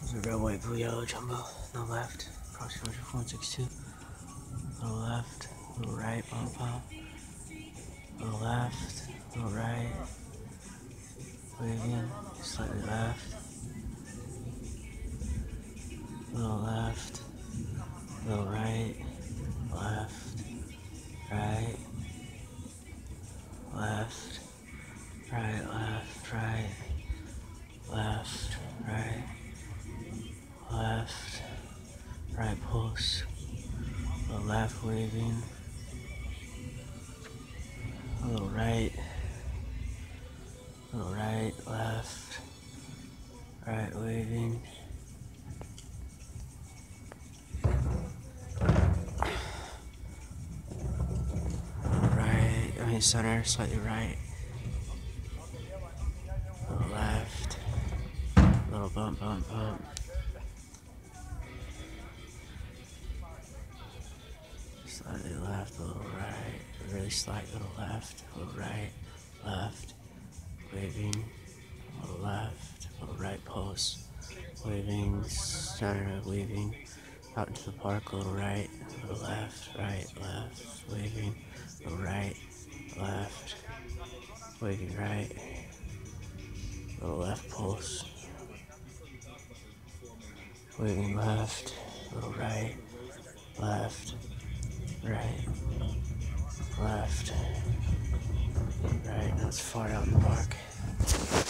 The red, white, blue, yellow jumbo. No left. Cross country 462. Little left. Little right. Bump bump. Little left. Little right. Waving. Slightly left. Little left. Little right. Left. Right. Left. Right. Left. Right. Left. Right. Left. Right pulse. A little left waving. A little right. A little right, left. Right waving. Right, center, slightly right. A little left. A little bump, bump, bump. Slightly left, a little right. Really slight little left, a little right, left. Waving, a little left, a little right pulse. Waving, center, waving. Out into the park, a little right, a little left, left. Waving, a little right, left. Waving right. A little left pulse. Waving left, a little right, left, right, left, right. Now it's far out in the park.